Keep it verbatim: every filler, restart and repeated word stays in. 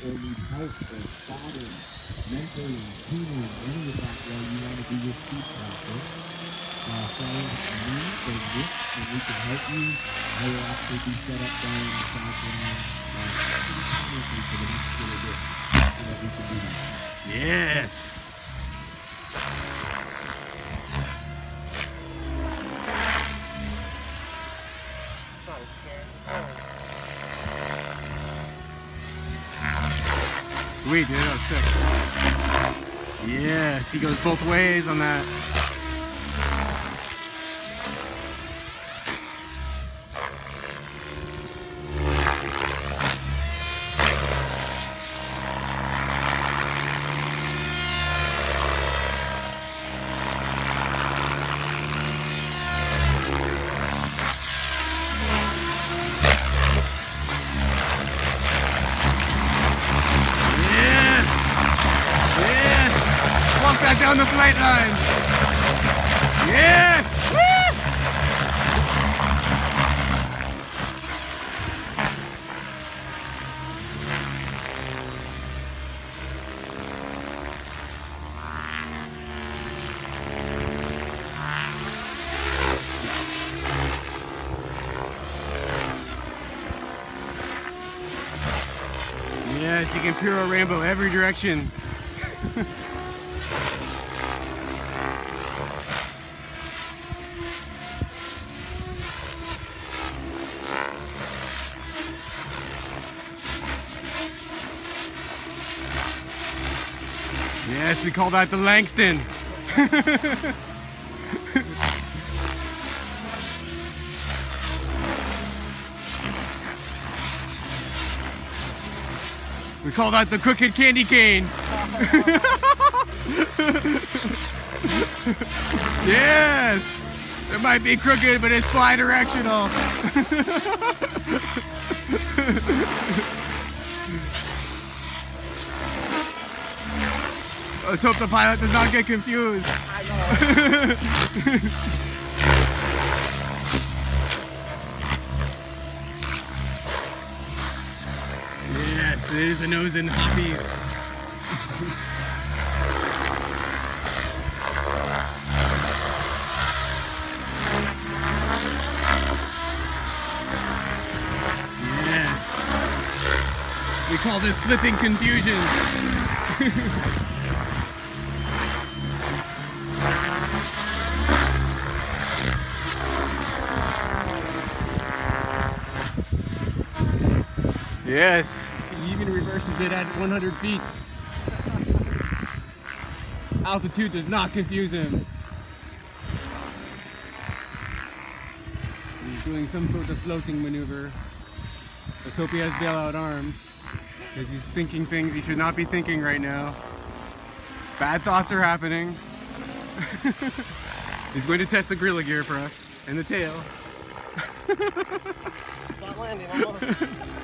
or need help or spotting, mentoring, tuning, any of that while you want to do your speed practice, uh, follow me or Nick, and we can help you. I will actually be set up down in the background uh, pretty for the next little bit so that we can do that. Yes! Sweet, dude, that was sick. Yes, he goes both ways on that. Back down the flight line. Yes! Woo! Yes, you can Puro Rainbow every direction. Yes, we call that the Langston. We call that the crooked candy cane. Yes! It might be crooked, but it's bi-directional. Let's hope the pilot does not get confused. I know. Yes, it is a nose in hoppies. Yes. We call this flipping confusion. Yes, he even reverses it at one hundred feet. Altitude does not confuse him. He's doing some sort of floating maneuver. Let's hope he has bailout arm, because he's thinking things he should not be thinking right now. Bad thoughts are happening. He's going to test the gorilla gear for us, and the tail. Stop landing almost.